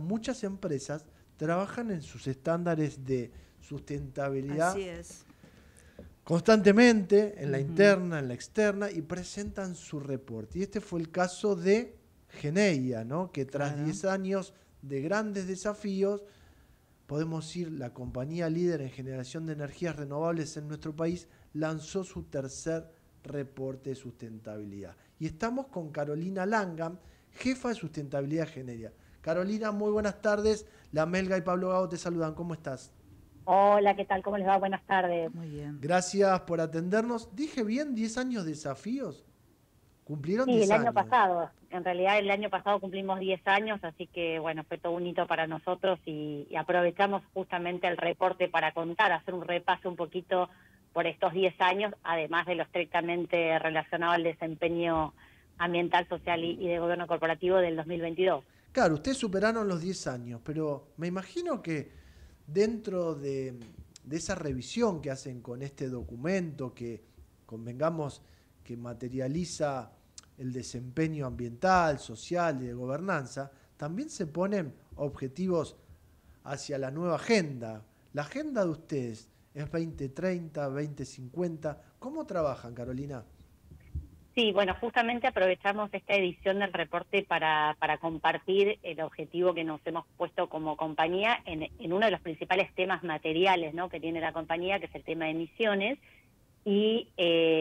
muchas empresas trabajan en sus estándares de sustentabilidad. Así es. Constantemente, en la interna, en la externa, y presentan su reporte. Y este fue el caso de Geneia, ¿no? Que tras 10 años de grandes desafíos, podemos decir, la compañía líder en generación de energías renovables en nuestro país lanzó su tercer reporte de sustentabilidad. Y estamos con Carolina Langham, jefa de sustentabilidad de Geneia. Carolina, muy buenas tardes. La Melga y Pablo Gago te saludan. ¿Cómo estás? Hola, ¿qué tal? ¿Cómo les va? Buenas tardes. Muy bien. Gracias por atendernos. Dije bien, 10 años de desafíos. Cumplieron Sí, 10 el año años. pasado. En realidad el año pasado cumplimos 10 años, así que bueno, fue todo un hito para nosotros y aprovechamos justamente el reporte para contar, hacer un repaso un poquito por estos 10 años, además de lo estrictamente relacionado al desempeño ambiental, social y de gobierno corporativo del 2022. Claro, ustedes superaron los 10 años, pero me imagino que dentro de esa revisión que hacen con este documento que, convengamos, que materializa el desempeño ambiental, social y de gobernanza, también se ponen objetivos hacia la nueva agenda. La agenda de ustedes es 2030, 2050. ¿Cómo trabajan, Carolina? Sí, bueno, justamente aprovechamos esta edición del reporte para compartir el objetivo que nos hemos puesto como compañía en uno de los principales temas materiales, ¿no?, que tiene la compañía, que es el tema de emisiones, y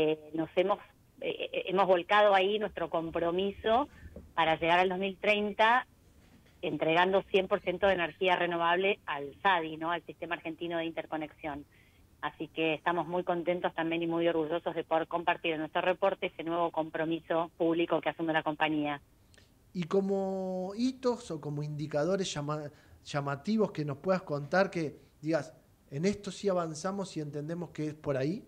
hemos volcado ahí nuestro compromiso para llegar al 2030 entregando 100% de energía renovable al SADI, ¿no?, al Sistema Argentino de Interconexión. Así que estamos muy contentos también y muy orgullosos de poder compartir en nuestro reporte ese nuevo compromiso público que asume la compañía. Y como hitos o como indicadores llamativos que nos puedas contar, que digas, en esto sí avanzamos y entendemos que es por ahí.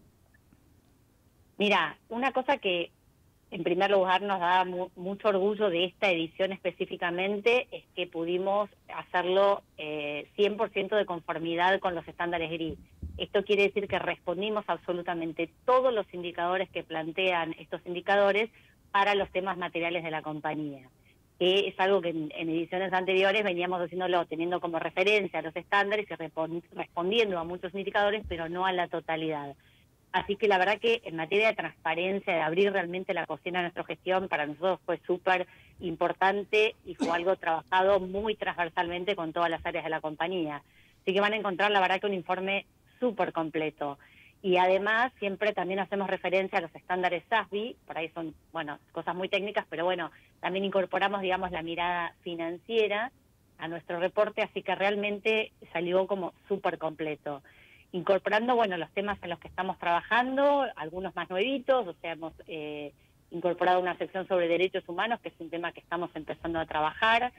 Mira, una cosa que en primer lugar nos da mucho orgullo de esta edición específicamente es que pudimos hacerlo 100% de conformidad con los estándares GRI. Esto quiere decir que respondimos absolutamente todos los indicadores que plantean estos indicadores para los temas materiales de la compañía. Que es algo que en ediciones anteriores veníamos haciéndolo teniendo como referencia a los estándares y respondiendo a muchos indicadores, pero no a la totalidad. Así que la verdad que en materia de transparencia, de abrir realmente la cocina a nuestra gestión, para nosotros fue súper importante y fue algo trabajado muy transversalmente con todas las áreas de la compañía. Así que van a encontrar la verdad que un informe súper completo. Y además siempre también hacemos referencia a los estándares SASB, por ahí son, bueno, cosas muy técnicas, pero bueno, también incorporamos, digamos, la mirada financiera a nuestro reporte, así que realmente salió como súper completo. Incorporando, bueno, los temas en los que estamos trabajando, algunos más nuevitos, o sea, hemos incorporado una sección sobre derechos humanos, que es un tema que estamos empezando a trabajar,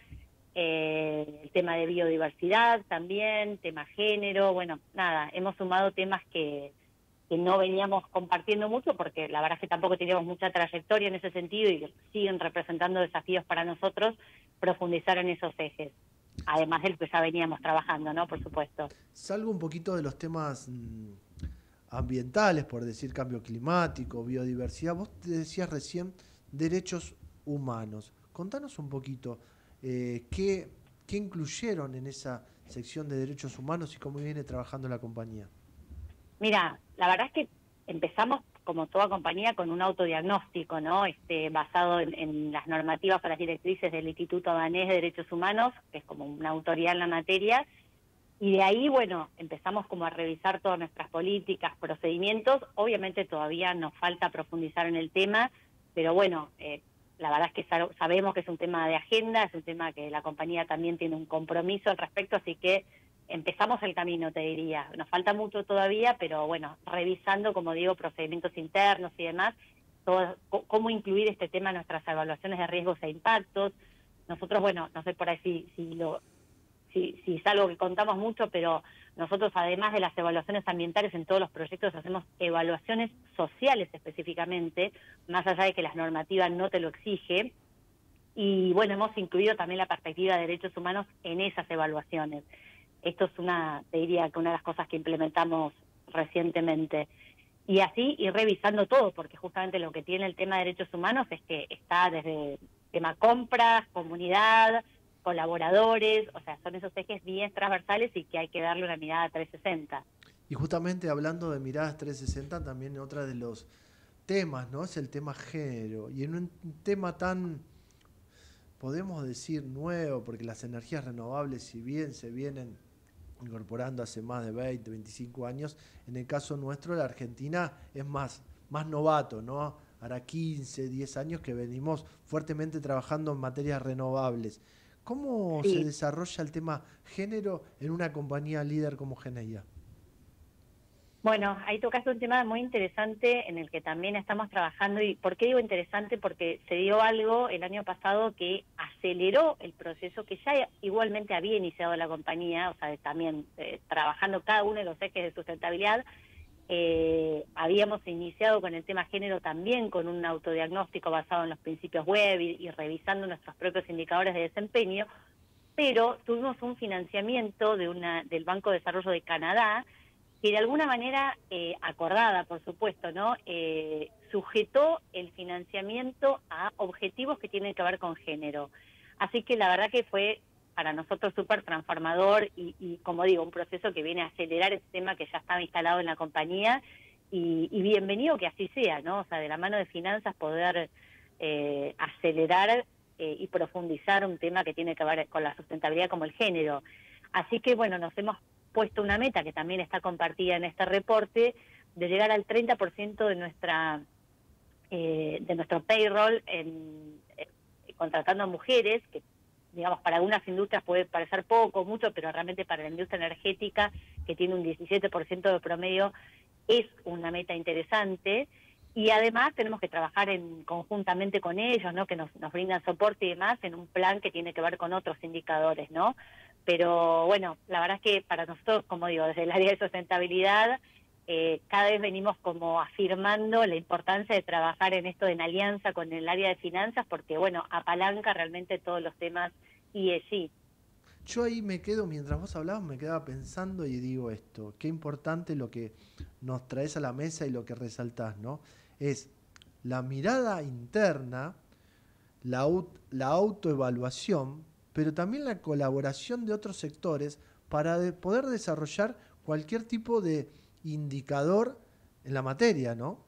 el tema de biodiversidad también, tema género, bueno, nada, hemos sumado temas que no veníamos compartiendo mucho, porque la verdad es que tampoco teníamos mucha trayectoria en ese sentido y siguen representando desafíos para nosotros profundizar en esos ejes. Además de lo que ya veníamos trabajando, ¿no? Por supuesto. Salgo un poquito de los temas ambientales, por decir cambio climático, biodiversidad. Vos te decías recién derechos humanos. Contanos un poquito qué incluyeron en esa sección de derechos humanos y cómo viene trabajando la compañía. Mira, la verdad es que empezamos como toda compañía con un autodiagnóstico, ¿no? Basado en las normativas o las directrices del Instituto Danés de Derechos Humanos, que es como una autoridad en la materia, y de ahí, bueno, empezamos como a revisar todas nuestras políticas, procedimientos. Obviamente todavía nos falta profundizar en el tema, pero bueno, la verdad es que sabemos que es un tema de agenda, es un tema que la compañía también tiene un compromiso al respecto, así que empezamos el camino, te diría. Nos falta mucho todavía, pero bueno, revisando, como digo, procedimientos internos y demás, cómo incluir este tema en nuestras evaluaciones de riesgos e impactos. Nosotros, bueno, no sé por ahí si es algo que contamos mucho, pero nosotros, además de las evaluaciones ambientales en todos los proyectos, hacemos evaluaciones sociales específicamente, más allá de que las normativas no te lo exige. Y bueno, hemos incluido también la perspectiva de derechos humanos en esas evaluaciones. Esto es te diría que una de las cosas que implementamos recientemente. Y así ir revisando todo, porque justamente lo que tiene el tema de derechos humanos es que está desde tema compras, comunidad, colaboradores, o sea, son esos ejes bien transversales y que hay que darle una mirada 360. Y justamente hablando de miradas 360, también otra de los temas, ¿no? Es el tema género. Y en un tema tan, podemos decir, nuevo, porque las energías renovables, si bien se vienen incorporando hace más de 20, 25 años, en el caso nuestro, la Argentina es más novato, ¿no? Hará 15, 10 años que venimos fuertemente trabajando en materias renovables. ¿Cómo se Sí. desarrolla el tema género en una compañía líder como Geneia? Bueno, ahí tocaste un tema muy interesante en el que también estamos trabajando. ¿Y por qué digo interesante? Porque se dio algo el año pasado que aceleró el proceso que ya igualmente había iniciado la compañía, o sea, también trabajando cada uno de los ejes de sustentabilidad. Habíamos iniciado con el tema género también con un autodiagnóstico basado en los principios web y revisando nuestros propios indicadores de desempeño, pero tuvimos un financiamiento del Banco de Desarrollo de Canadá que de alguna manera, acordada por supuesto, ¿no? Sujetó el financiamiento a objetivos que tienen que ver con género. Así que la verdad que fue para nosotros súper transformador y, como digo, un proceso que viene a acelerar este tema que ya estaba instalado en la compañía y bienvenido que así sea, ¿no? O sea, de la mano de finanzas poder acelerar y profundizar un tema que tiene que ver con la sustentabilidad como el género. Así que, bueno, nos hemos puesto una meta que también está compartida en este reporte de llegar al 30% de nuestro payroll contratando a mujeres, que digamos para algunas industrias puede parecer poco, mucho, pero realmente para la industria energética, que tiene un 17% de promedio, es una meta interesante. Y además tenemos que trabajar conjuntamente con ellos, ¿no? Que nos brindan soporte y demás en un plan que tiene que ver con otros indicadores, ¿no? Pero bueno, la verdad es que para nosotros, como digo, desde el área de sustentabilidad, cada vez venimos como afirmando la importancia de trabajar en esto en alianza con el área de finanzas, porque bueno, apalanca realmente todos los temas ESG. Yo ahí me quedo, mientras vos hablabas, me quedaba pensando y digo esto, qué importante lo que nos traes a la mesa y lo que resaltás, ¿no? Es la mirada interna, la autoevaluación, pero también la colaboración de otros sectores para poder desarrollar cualquier tipo de indicador en la materia, ¿no?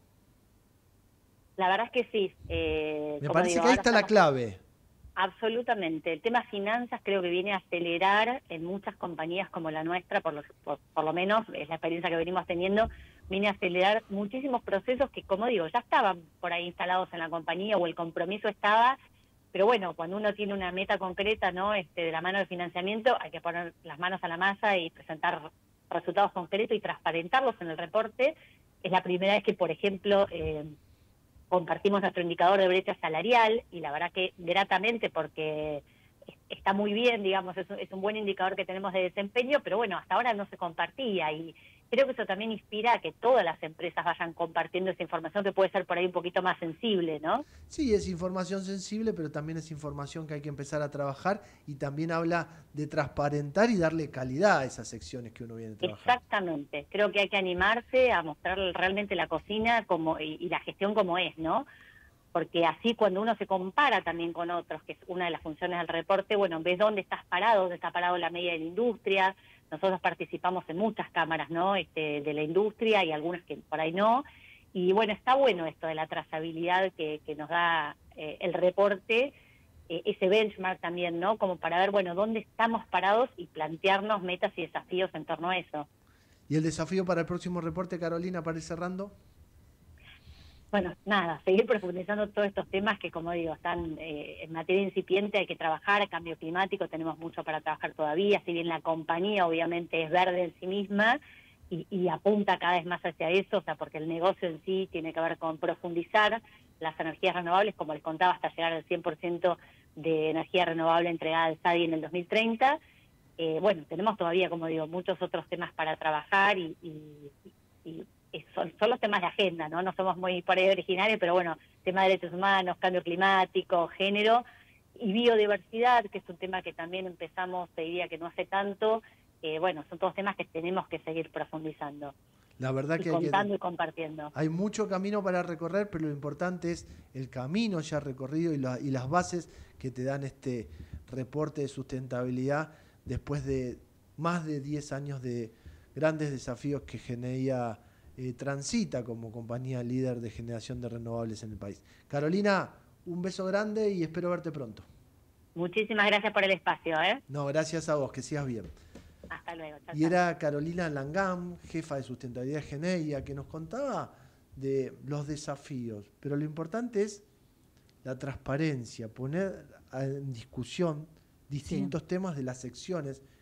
La verdad es que sí, Me como parece digo, que ahí ahora está la estamos. clave. Absolutamente. El tema finanzas creo que viene a acelerar en muchas compañías como la nuestra, por lo menos es la experiencia que venimos teniendo, viene a acelerar muchísimos procesos que, como digo, ya estaban por ahí instalados en la compañía o el compromiso estaba, pero bueno, cuando uno tiene una meta concreta, ¿no? De la mano de financiamiento, hay que poner las manos a la masa y presentar resultados concretos y transparentarlos en el reporte. Es la primera vez que, por ejemplo, compartimos nuestro indicador de brecha salarial y la verdad que gratamente porque está muy bien, digamos, es un buen indicador que tenemos de desempeño, pero bueno, hasta ahora no se compartía y creo que eso también inspira a que todas las empresas vayan compartiendo esa información que puede ser por ahí un poquito más sensible, ¿no? Sí, es información sensible, pero también es información que hay que empezar a trabajar y también habla de transparentar y darle calidad a esas secciones que uno viene trabajando. Exactamente, creo que hay que animarse a mostrar realmente la cocina como y la gestión como es, ¿no? Porque así cuando uno se compara también con otros, que es una de las funciones del reporte, bueno, ves dónde estás parado, dónde está parado la media de la industria. Nosotros participamos en muchas cámaras, ¿no? De la industria y algunas que por ahí no. Y bueno, está bueno esto de la trazabilidad que nos da el reporte, ese benchmark también, ¿no? Como para ver, bueno, dónde estamos parados y plantearnos metas y desafíos en torno a eso. ¿Y el desafío para el próximo reporte, Carolina, para ir cerrando? Bueno, nada, seguir profundizando todos estos temas que, como digo, están en materia incipiente, hay que trabajar, cambio climático, tenemos mucho para trabajar todavía, si bien la compañía obviamente es verde en sí misma y apunta cada vez más hacia eso, o sea, porque el negocio en sí tiene que ver con profundizar las energías renovables, como les contaba, hasta llegar al 100% de energía renovable entregada al SADI en el 2030. Bueno, tenemos todavía, como digo, muchos otros temas para trabajar y son los temas de agenda, ¿no? No somos muy por ahí originarios, pero bueno, tema de derechos humanos, cambio climático, género y biodiversidad, que es un tema que también empezamos, te diría que no hace tanto, bueno, son todos temas que tenemos que seguir profundizando La verdad y que contando y compartiendo. hay mucho camino para recorrer, pero lo importante es el camino ya recorrido y las bases que te dan este reporte de sustentabilidad después de más de 10 años de grandes desafíos que Geneia transita como compañía líder de generación de renovables en el país. Carolina, un beso grande y espero verte pronto. Muchísimas gracias por el espacio. No, gracias a vos, que sigas bien. Hasta luego. Chao, Y era Carolina Langam, jefa de sustentabilidad de Geneia, que nos contaba de los desafíos. Pero lo importante es la transparencia, poner en discusión distintos temas de las secciones